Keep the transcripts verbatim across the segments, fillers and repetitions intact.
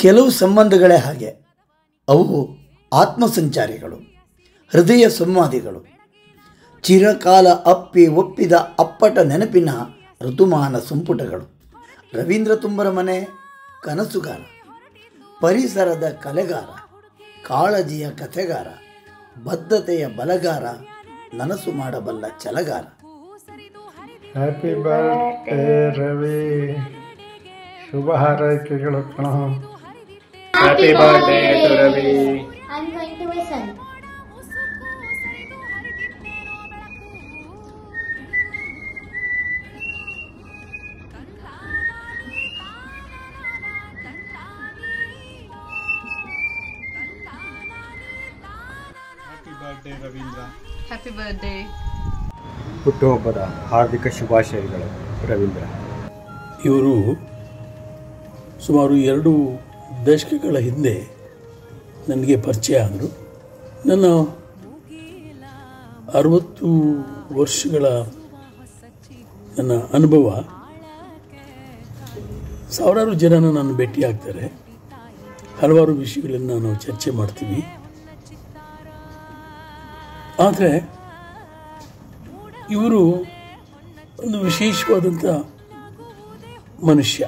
ಕೆಲವು ಸಂಬಂಧಗಳೇ ಹಾಗೆ. ಅವು ಆತ್ಮಸಂಚಾರಿಗಳು, ಹೃದಯ ಸಂವಾದಿಗಳು, ಚಿರಕಾಲ ಅಪ್ಪಿ ಒಪ್ಪಿದ ಅಪ್ಪಟ ನೆನಪಿನ ಋತುಮಾನ ಸಂಪುಟಗಳು. ರವೀಂದ್ರ ತುಂಬರ ಮನೆ ಕನಸುಗಾರ, ಪರಿಸರದ ಕಲೆಗಾರ, ಕಾಳಜಿಯ ಕಥೆಗಾರ, ಬದ್ಧತೆಯ ಬಲಗಾರ, ನನಸು ಮಾಡಬಲ್ಲ ಛಲಗಾರ. ಹ್ಯಾಪಿ ಬರ್ತ್ಡೇ ರವಿ, ಶುಭ ಹಾರೈಕೆಗಳು ಕಣೋ. Happy birthday to Ravi. I am going to wish him. Happy birthday Ravindra. Happy birthday. ಹುಟ್ಟುಹಬ್ಬದ ಹಾರ್ದಿಕ ಶುಭಾಶಯಗಳು ರವೀಂದ್ರ. ಇವರು ಸುಮಾರು ಎರಡು ದಶಕಗಳ ಹಿಂದೆ ನನಗೆ ಪರಿಚಯ ಆದರು. ನನ್ನ ಅರವತ್ತು ವರ್ಷಗಳ ನನ್ನ ಅನುಭವ, ಸಾವಿರಾರು ಜನನ ನಾನು ಭೇಟಿಯಾಗ್ತಾರೆ, ಹಲವಾರು ವಿಷಯಗಳನ್ನು ನಾವು ಚರ್ಚೆ ಮಾಡ್ತೀವಿ. ಆದರೆ ಇವರು ಒಂದು ವಿಶೇಷವಾದಂಥ ಮನುಷ್ಯ.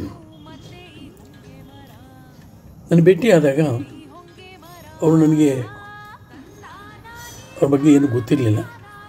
ನಾನು ಭೇಟಿಯಾದಾಗ ಅವರು ನನಗೆ ಅವ್ರ ಬಗ್ಗೆ ಏನು ಗೊತ್ತಿರಲಿಲ್ಲ.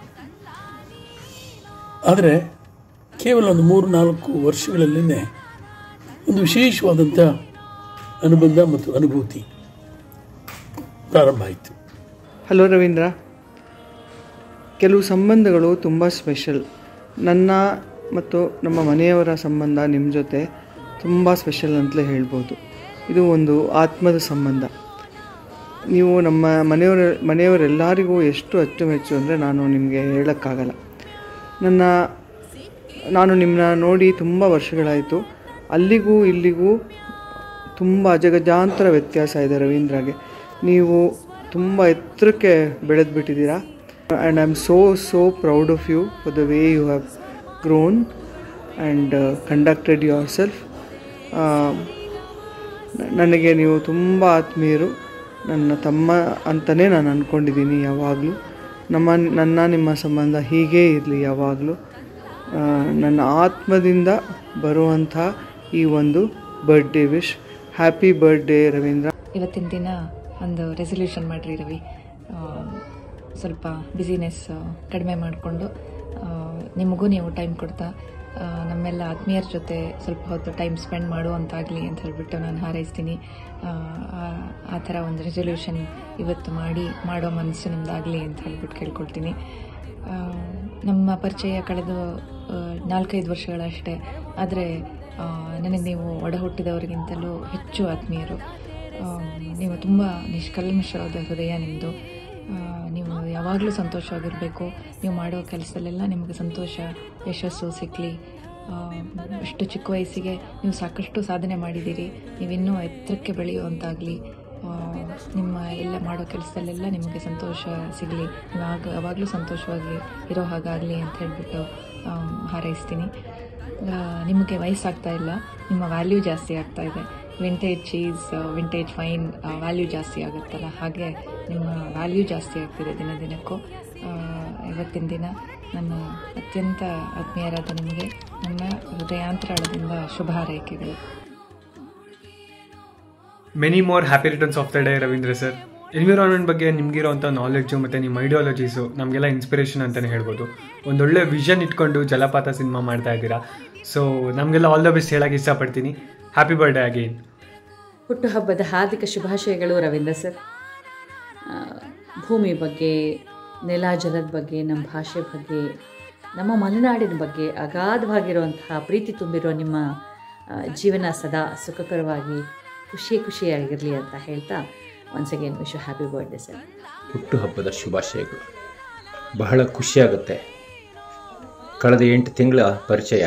ಆದರೆ ಕೇವಲ ಒಂದು ಮೂರು ನಾಲ್ಕು ವರ್ಷಗಳಲ್ಲೇ ಒಂದು ವಿಶೇಷವಾದಂಥ ಅನುಬಂಧ ಮತ್ತು ಅನುಭೂತಿ ಪ್ರಾರಂಭ ಆಯಿತು. ಹಲೋ ರವೀಂದ್ರ, ಕೆಲವು ಸಂಬಂಧಗಳು ತುಂಬ ಸ್ಪೆಷಲ್. ನನ್ನ ಮತ್ತು ನಮ್ಮ ಮನೆಯವರ ಸಂಬಂಧ ನಿಮ್ಮ ಜೊತೆ ತುಂಬ ಸ್ಪೆಷಲ್ ಅಂತಲೇ ಹೇಳ್ಬೋದು. ಇದು ಒಂದು ಆತ್ಮದ ಸಂಬಂಧ. ನೀವು ನಮ್ಮ ಮನೆಯವರ ಮನೆಯವರೆಲ್ಲರಿಗೂ ಎಷ್ಟು ಅಚ್ಚುಮೆಚ್ಚು ಅಂದರೆ ನಾನು ನಿಮಗೆ ಹೇಳೋಕ್ಕಾಗಲ್ಲ. ನನ್ನ ನಾನು ನಿಮ್ಮನ್ನ ನೋಡಿ ತುಂಬ ವರ್ಷಗಳಾಯಿತು. ಅಲ್ಲಿಗೂ ಇಲ್ಲಿಗೂ ತುಂಬ ಅಜಗಜಾಂತರ ವ್ಯತ್ಯಾಸ ಇದೆ ರವೀಂದ್ರಗೆ. ನೀವು ತುಂಬ ಎತ್ತರಕ್ಕೆ ಬೆಳೆದ್ಬಿಟ್ಟಿದ್ದೀರಾ. And I am so so proud of you for the way you have grown and conducted yourself. ನನಗೆ ನೀವು ತುಂಬ ಆತ್ಮೀಯರು, ನನ್ನ ತಮ್ಮ ಅಂತಲೇ ನಾನು ಅಂದ್ಕೊಂಡಿದ್ದೀನಿ ಯಾವಾಗಲೂ. ನಮ್ಮ ನನ್ನ ನಿಮ್ಮ ಸಂಬಂಧ ಹೀಗೇ ಇರಲಿ ಯಾವಾಗಲೂ. ನನ್ನ ಆತ್ಮದಿಂದ ಬರುವಂಥ ಈ ಒಂದು birthday wish. Happy birthday Ravindra. ಇವತ್ತಿನ ದಿನ ಒಂದು ರೆಸಲ್ಯೂಷನ್ ಮಾಡಿರಿ ರವಿ. ಸ್ವಲ್ಪ ಬ್ಯುಸಿನೆಸ್ ಕಡಿಮೆ ಮಾಡಿಕೊಂಡು ನಿಮಗೂ ನೀವು ಟೈಮ್ ಕೊಡ್ತಾ ನಮ್ಮೆಲ್ಲ ಆತ್ಮೀಯರ ಜೊತೆ ಸ್ವಲ್ಪ ಹೊತ್ತು ಟೈಮ್ ಸ್ಪೆಂಡ್ ಮಾಡುವಂತಾಗಲಿ ಅಂತ ಹೇಳಿಬಿಟ್ಟು ನಾನು ಹಾರೈಸ್ತೀನಿ. ಆ ಥರ ಒಂದು ರೆಸಲ್ಯೂಷನ್ ಇವತ್ತು ಮಾಡಿ ಮಾಡೋ ಮನಸ್ಸು ನಿಮ್ಮದಾಗಲಿ ಅಂತ ಹೇಳ್ಬಿಟ್ಟು ಕೇಳ್ಕೊಳ್ತೀನಿ. ನಮ್ಮ ಪರಿಚಯ ಕಳೆದ ನಾಲ್ಕೈದು ವರ್ಷಗಳಷ್ಟೇ, ಆದರೆ ನನಗೆ ನೀವು ಒಡ ಹುಟ್ಟಿದವರಿಗಿಂತಲೂ ಹೆಚ್ಚು ಆತ್ಮೀಯರು. ನೀವು ತುಂಬ ನಿಷ್ಕಲ್ಮಶವಾದ ಹೃದಯ ನಿಮ್ಮದು. ನೀವು ಯಾವಾಗಲೂ ಸಂತೋಷವಾಗಿರಬೇಕು. ನೀವು ಮಾಡೋ ಕೆಲಸದಲ್ಲೆಲ್ಲ ನಿಮಗೆ ಸಂತೋಷ, ಯಶಸ್ಸು ಸಿಕ್ಕಲಿ. ಅಷ್ಟು ಚಿಕ್ಕ ವಯಸ್ಸಿಗೆ ನೀವು ಸಾಕಷ್ಟು ಸಾಧನೆ ಮಾಡಿದ್ದೀರಿ. ನೀವಿನ್ನೂ ಎತ್ತರಕ್ಕೆ ಬೆಳೆಯುವಂತಾಗಲಿ. ನಿಮ್ಮ ಎಲ್ಲ ಮಾಡೋ ಕೆಲಸದಲ್ಲೆಲ್ಲ ನಿಮಗೆ ಸಂತೋಷ ಸಿಗಲಿ. ನೀವು ಆಗ ಯಾವಾಗಲೂ ಸಂತೋಷವಾಗಿ ಇರೋ ಹಾಗಾಗಲಿ ಅಂತ ಹೇಳಿಬಿಟ್ಟು ಹಾರೈಸ್ತೀನಿ. ನಿಮಗೆ ವಯಸ್ಸಾಗ್ತಾ ಇಲ್ಲ, ನಿಮ್ಮ ವ್ಯಾಲ್ಯೂ ಜಾಸ್ತಿ ಆಗ್ತಾ ಇದೆ. Vintage cheese, vintage wine value ಜಾಸ್ತಿ ಆಗುತ್ತಲ್ಲ, ಹಾಗೆ ನಿಮ್ಮ ವ್ಯಾಲ್ಯೂ ಜಾಸ್ತಿ ಆಗ್ತಿದೆ ದಿನ ದಿನಕ್ಕೂ. ಇವತ್ತಿನ ದಿನ ನನ್ನ ಅತ್ಯಂತ ಆತ್ಮೀಯರಾದ ನಿಮಗೆ ನನ್ನ ಹೃದಯಾಂತರಾಳದಿಂದ ಶುಭ ಹಾರೈಕೆಗಳು. Many more happy returns of the day Ravindra sir. Environment ಬಗ್ಗೆ ನಿಮಗಿರೋಂಥ ನಾಲೆಡ್ಜು ಮತ್ತು ನಿಮ್ಮ ಐಡಿಯಾಲಜೀಸು ನಮಗೆಲ್ಲ ಇನ್ಸ್ಪಿರೇಷನ್ ಅಂತಲೇ ಹೇಳ್ಬೋದು. ಒಂದೊಳ್ಳೆ ವಿಷನ್ ಇಟ್ಕೊಂಡು ಜಲಪಾತ ಸಿನಿಮಾ ಮಾಡ್ತಾ ಇದ್ದೀರಾ. ಸೊ ನಮಗೆಲ್ಲ ಆಲ್ ದ ಬೆಸ್ಟ್ ಹೇಳೋಕ್ಕೆ ಇಷ್ಟಪಡ್ತೀನಿ. Happy birthday again. ಹುಟ್ಟುಹಬ್ಬದ ಹಾರ್ದಿಕ ಶುಭಾಶಯಗಳು ರವೀಂದ್ರ ಸರ್. ಭೂಮಿ ಬಗ್ಗೆ, ನೆಲ ಜಲದ ಬಗ್ಗೆ, ನಮ್ಮ ಭಾಷೆ ಬಗ್ಗೆ, ನಮ್ಮ ಮಲೆನಾಡಿನ ಬಗ್ಗೆ ಅಗಾಧವಾಗಿರುವಂತಹ ಪ್ರೀತಿ ತುಂಬಿರೋ ನಿಮ್ಮ ಜೀವನ ಸದಾ ಸುಖಕರವಾಗಿ ಖುಷಿ ಖುಷಿಯಾಗಿರಲಿ ಅಂತ ಹೇಳ್ತಾ once again wish you happy birthday sir. ಹುಟ್ಟುಹಬ್ಬದ ಶುಭಾಶಯಗಳು. ಬಹಳ ಖುಷಿಯಾಗುತ್ತೆ. ಕಳೆದ ಎಂಟು ತಿಂಗಳ ಪರಿಚಯ,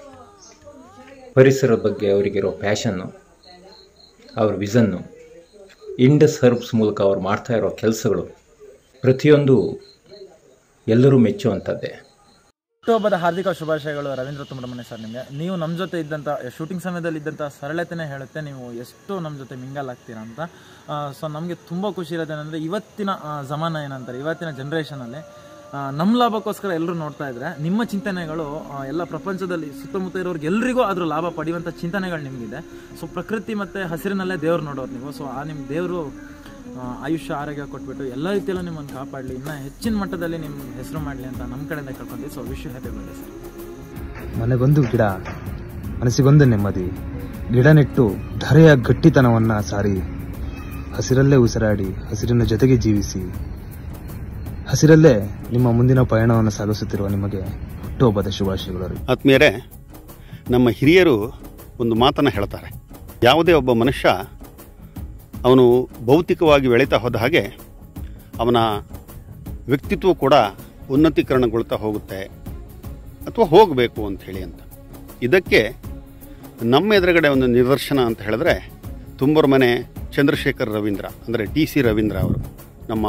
ಪರಿಸರದ ಬಗ್ಗೆ ಅವರಿಗಿರೋ ಪ್ಯಾಷನ್ನು, ಅವ್ರ ವಿಷನ್ನು, ಇಂಡಸ್ ಹರ್ಬ್ಸ್ ಮೂಲಕ ಅವ್ರು ಮಾಡ್ತಾ ಇರೋ ಕೆಲಸಗಳು ಪ್ರತಿಯೊಂದು ಎಲ್ಲರೂ ಮೆಚ್ಚುವಂಥದ್ದೇ. ಹುಟ್ಟುಹಬ್ಬದ ಹಾರ್ದಿಕ ಶುಭಾಶಯಗಳು ರವೀಂದ್ರ ತುಮ್ರಮನೆ ಸರ್. ನಿಮಗೆ ನೀವು ನಮ್ಮ ಜೊತೆ ಇದ್ದಂಥ ಶೂಟಿಂಗ್ ಸಮಯದಲ್ಲಿ ಇದ್ದಂಥ ಸರಳತೆನೇ ಹೇಳುತ್ತೆ ನೀವು ಎಷ್ಟು ನಮ್ಮ ಜೊತೆ ಮಿಂಗಲ್ ಆಗ್ತೀರಾ ಅಂತ. ಸೊ ನಮಗೆ ತುಂಬ ಖುಷಿ ಇರೋದೇನೆಂದರೆ ಇವತ್ತಿನ ಜಮಾನ ಏನಂತಾರೆ, ಇವತ್ತಿನ ಜನ್ರೇಷನಲ್ಲಿ ನಮ್ಮ ಲಾಭಕ್ಕೋಸ್ಕರ ಎಲ್ಲರೂ ನೋಡ್ತಾ ಇದ್ರೆ ನಿಮ್ಮ ಚಿಂತನೆಗಳು ಎಲ್ಲ ಪ್ರಪಂಚದಲ್ಲಿ ಸುತ್ತಮುತ್ತ ಇರೋರಿಗೆ ಎಲ್ರಿಗೂ ಅದ್ರ ಲಾಭ ಪಡೆಯುವಂಥ ಚಿಂತನೆಗಳು ನಿಮಗಿದೆ. ಸೊ ಪ್ರಕೃತಿ ಮತ್ತು ಹಸಿರಿನಲ್ಲೇ ದೇವ್ರು ನೋಡೋರು ನೀವು. ಸೊ ಆ ನಿಮ್ಮ ದೇವರು ಆಯುಷ್ಯ ಆರೋಗ್ಯ ಕೊಟ್ಬಿಟ್ಟು ಎಲ್ಲ ರೀತಿಯಲ್ಲೂ ನಿಮ್ಮನ್ನು ಕಾಪಾಡಲಿ, ಇನ್ನೂ ಹೆಚ್ಚಿನ ಮಟ್ಟದಲ್ಲಿ ನಿಮ್ಮ ಹೆಸರು ಮಾಡಲಿ ಅಂತ ನಮ್ಮ ಕಡೆಯಿಂದ ಕೇಳ್ಕೊಂತೀವಿ. So wish you happy birthday sir. ಮನೆಗೊಂದು ಗಿಡ, ಮನಸ್ಸಿಗೊಂದು ನೆಮ್ಮದಿ, ಗಿಡ ನೆಟ್ಟು ಧರೆಯ ಗಟ್ಟಿತನವನ್ನು ಸಾರಿ, ಹಸಿರಲ್ಲೇ ಉಸಿರಾಡಿ ಹಸಿರಿನ ಜೊತೆಗೆ ಜೀವಿಸಿ, ಹಸಿರಲ್ಲೇ ನಿಮ್ಮ ಮುಂದಿನ ಪಯಣವನ್ನು ಸಾಗಿಸುತ್ತಿರುವ ನಿಮಗೆ ಹುಟ್ಟುಹಬ್ಬದ ಶುಭಾಶಯಗಳು. ಆತ್ಮೀಯರೇ, ನಮ್ಮ ಹಿರಿಯರು ಒಂದು ಮಾತನ್ನು ಹೇಳ್ತಾರೆ, ಯಾವುದೇ ಒಬ್ಬ ಮನುಷ್ಯ ಅವನು ಭೌತಿಕವಾಗಿ ಬೆಳೀತಾ ಹೋದ ಹಾಗೆ ಅವನ ವ್ಯಕ್ತಿತ್ವ ಕೂಡ ಉನ್ನತೀಕರಣಗೊಳ್ತಾ ಹೋಗುತ್ತೆ ಅಥವಾ ಹೋಗಬೇಕು ಅಂಥೇಳಿ ಅಂತ. ಇದಕ್ಕೆ ನಮ್ಮ ಎದುರುಗಡೆ ಒಂದು ನಿದರ್ಶನ ಅಂತ ಹೇಳಿದ್ರೆ ತುಂಬರಮನೆ ಚಂದ್ರಶೇಖರ್ ರವೀಂದ್ರ, ಅಂದರೆ ಟಿ ಸಿ ರವೀಂದ್ರ ಅವರು, ನಮ್ಮ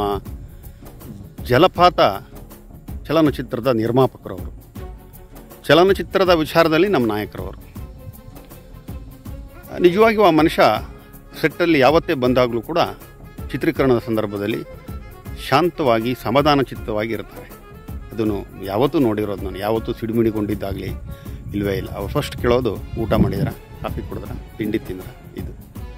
ಜಲಪಾತ ಚಲನಚಿತ್ರದ ನಿರ್ಮಾಪಕರವರು, ಚಲನಚಿತ್ರದ ವಿಚಾರದಲ್ಲಿ ನಮ್ಮ ನಾಯಕರವರು. ನಿಜವಾಗಿಯೂ ಆ ಮನುಷ್ಯ ಸೆಟ್ಟಲ್ಲಿ ಯಾವತ್ತೇ ಬಂದಾಗಲೂ ಕೂಡ ಚಿತ್ರೀಕರಣದ ಸಂದರ್ಭದಲ್ಲಿ ಶಾಂತವಾಗಿ ಸಮಾಧಾನ ಚಿತ್ತವಾಗಿ ಇರ್ತಾರೆ. ಅದನ್ನು ಯಾವತ್ತೂ ನೋಡಿರೋದು ನಾನು, ಯಾವತ್ತೂ ಸಿಡಿಮಿಡಿಗೊಂಡಿದ್ದಾಗಲಿ ಇಲ್ಲವೇ ಇಲ್ಲ. ಅವ್ರು ಫಸ್ಟ್ ಕೇಳೋದು ಊಟ ಮಾಡಿದ್ರ, ಕಾಫಿ ಕುಡಿದ್ರ, ತಿಂಡಿ ತಿಂದ್ರ. ಇದು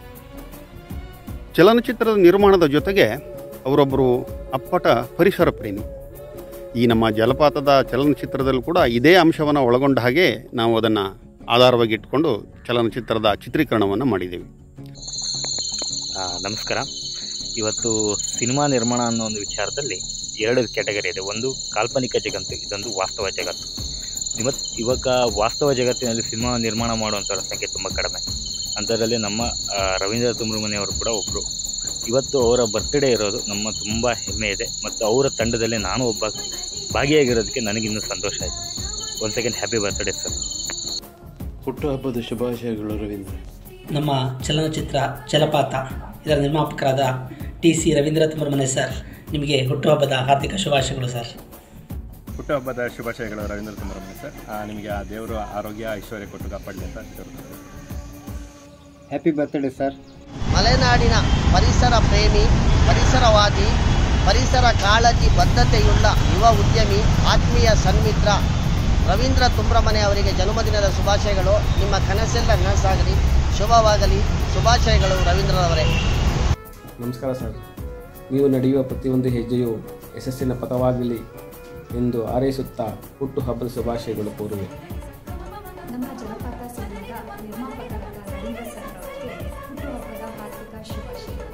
ಚಲನಚಿತ್ರದ ನಿರ್ಮಾಣದ ಜೊತೆಗೆ ಅವರೊಬ್ಬರು ಅಪ್ಪಟ ಪರಿಸರ ಪ್ರೇಮಿ. ಈ ನಮ್ಮ ಜಲಪಾತದ ಚಲನಚಿತ್ರದಲ್ಲೂ ಕೂಡ ಇದೇ ಅಂಶವನ್ನು ಒಳಗೊಂಡ ಹಾಗೆ ನಾವು ಅದನ್ನು ಆಧಾರವಾಗಿ ಇಟ್ಕೊಂಡು ಚಲನಚಿತ್ರದ ಚಿತ್ರೀಕರಣವನ್ನು ಮಾಡಿದ್ದೇವೆ. ನಮಸ್ಕಾರ. ಇವತ್ತು ಸಿನಿಮಾ ನಿರ್ಮಾಣ ಅನ್ನೋ ಒಂದು ವಿಚಾರದಲ್ಲಿ ಎರಡು ಕ್ಯಾಟಗರಿ ಇದೆ. ಒಂದು ಕಾಲ್ಪನಿಕ ಜಗತ್ತು, ಇದೊಂದು ವಾಸ್ತವ ಜಗತ್ತು. ಇವತ್ತು ಇವಾಗ ವಾಸ್ತವ ಜಗತ್ತಿನಲ್ಲಿ ಸಿನಿಮಾ ನಿರ್ಮಾಣ ಮಾಡುವಂಥವ್ರ ಸಂಖ್ಯೆ ತುಂಬ ಕಡಿಮೆ. ಅಂಥದ್ರಲ್ಲಿ ನಮ್ಮ ರವೀಂದ್ರ ತುಮ್ರಮನೆಯವರು ಕೂಡ ಒಬ್ಬರು. ಇವತ್ತು ಅವರ ಬರ್ತ್ಡೇ ಇರೋದು ನಮ್ಮ ತುಂಬ ಹೆಮ್ಮೆ ಇದೆ ಮತ್ತು ಅವರ ತಂಡದಲ್ಲಿ ನಾನು ಒಬ್ಬ ಭಾಗಿಯಾಗಿರೋದಕ್ಕೆ ನನಗಿನ್ನೂ ಸಂತೋಷ ಇದೆ. ಒಂದು ಸೆಕೆಂಡ್ ಹ್ಯಾಪಿ ಬರ್ತ್ಡೇ ಸರ್. ಹುಟ್ಟುಹಬ್ಬದ ಶುಭಾಶಯಗಳು ರವೀಂದ್ರ. ನಮ್ಮ ಚಲನಚಿತ್ರ ಜಲಪಾತ ಇದರ ನಿರ್ಮಾಪಕರಾದ T C Ravindra Tumramane sir, ನಿಮಗೆ ಹುಟ್ಟುಹಬ್ಬದ ಹಾರ್ದಿಕ ಶುಭಾಶಯಗಳು ಸರ್. ಹುಟ್ಟುಹಬ್ಬದ ಶುಭಾಶಯಗಳು ರವೀಂದ್ರ ತುಮ್ರಮನೆ ಸರ್. ನಿಮಗೆ ಆ ದೇವರು ಆರೋಗ್ಯ ಐಶ್ವರ್ಯ ಕೊಟ್ಟು ಕಾಪಾಡಲಿ ಅಂತ ಹ್ಯಾಪಿ ಬರ್ತ್ಡೇ ಸರ್. ಮಲೆನಾಡಿನ ಪರಿಸರ ಪ್ರೇಮಿ, ಪರಿಸರವಾದಿ, ಪರಿಸರ ಕಾಳಜಿ ಬದ್ಧತೆಯುಳ್ಳ ಯುವ ಉದ್ಯಮಿ, ಆತ್ಮೀಯ ಸನ್ಮಿತ್ರ ರವೀಂದ್ರ ತುಮ್ರಮನೆ ಅವರಿಗೆ ಜನ್ಮದಿನದ ಶುಭಾಶಯಗಳು. ನಿಮ್ಮ ಕನಸೆಲ್ಲ ನನಸಾಗಲಿ, ಶುಭವಾಗಲಿ. ಶುಭಾಶಯಗಳು ರವೀಂದ್ರರವರೇ. ನಮಸ್ಕಾರ ಸರ್. ನೀವು ನಡೆಯುವ ಪ್ರತಿಯೊಂದು ಹೆಜ್ಜೆಯು ಯಶಸ್ಸಿನ ಪಥವಾಗಲಿ ಎಂದು ಹಾರೈಸುತ್ತಾ ಹುಟ್ಟುಹಬ್ಬದ ಶುಭಾಶಯಗಳು ಕೋರುವೆ. ನಮ್ಮ ಜಲಪಾತ ಸಿನಿಮಾದ ನಿರ್ಮಾಪಕರಾದ ರವೀಂದ್ರ ಸರ್ ಅವರಿಗೆ ಹುಟ್ಟುಹಬ್ಬದ ಹಾರ್ದಿಕ ಶುಭಾಶಯಗಳು.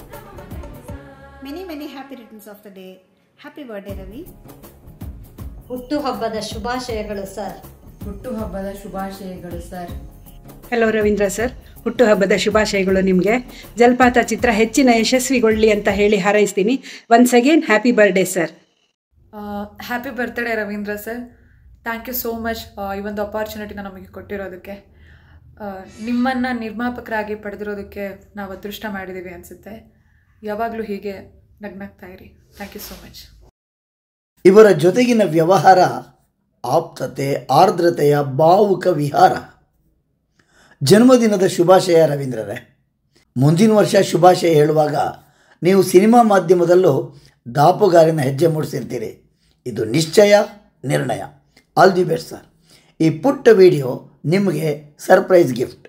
Many many happy returns of the day. Happy birthday Ravi. ಹುಟ್ಟುಹಬ್ಬದ ಶುಭಾಶಯಗಳು ಸರ್. ಹುಟ್ಟುಹಬ್ಬದ ಶುಭಾಶಯಗಳು ಸರ್. ಹಲೋ ರವೀಂದ್ರ ಸರ್, ಹುಟ್ಟುಹಬ್ಬದ ಶುಭಾಶಯಗಳು ನಿಮಗೆ. ಜಲಪಾತ ಚಿತ್ರ ಹೆಚ್ಚಿನ ಯಶಸ್ವಿಗೊಳ್ಳಿ ಅಂತ ಹೇಳಿ ಹಾರೈಸ್ತೀನಿ. Once again happy birthday sir. Happy birthday Ravindra sir. Thank you so much ಈ ಒಂದು ಅಪಾರ್ಚುನಿಟಿನ ನಮಗೆ ಕೊಟ್ಟಿರೋದಕ್ಕೆ. ನಿಮ್ಮನ್ನು ನಿರ್ಮಾಪಕರಾಗಿ ಪಡೆದಿರೋದಕ್ಕೆ ನಾವು ಅದೃಷ್ಟ ಮಾಡಿದ್ದೀವಿ ಅನಿಸುತ್ತೆ. ಯಾವಾಗಲೂ ಹೀಗೆ ನಗ್ನಗ್ತಾ ಇರಿ. Thank you so much. ಇವರ ಜೊತೆಗಿನ ವ್ಯವಹಾರ ಆಪ್ತತೆ, ಆರ್ದ್ರತೆಯ ಭಾವುಕ ವಿಹಾರ. ಜನ್ಮದಿನದ ಶುಭಾಶಯ ರವೀಂದ್ರರೇ. ಮುಂದಿನ ವರ್ಷ ಶುಭಾಶಯ ಹೇಳುವಾಗ ನೀವು ಸಿನಿಮಾ ಮಾಧ್ಯಮದಲ್ಲೂ ದಾಪುಗಾರಿನ ಹೆಜ್ಜೆ ಮೂಡಿಸಿರ್ತೀರಿ. ಇದು ನಿಶ್ಚಯ, ನಿರ್ಣಯ. All the best sir. ಈ ಪುಟ್ಟ ವಿಡಿಯೋ ನಿಮಗೆ ಸರ್ಪ್ರೈಸ್ ಗಿಫ್ಟ್.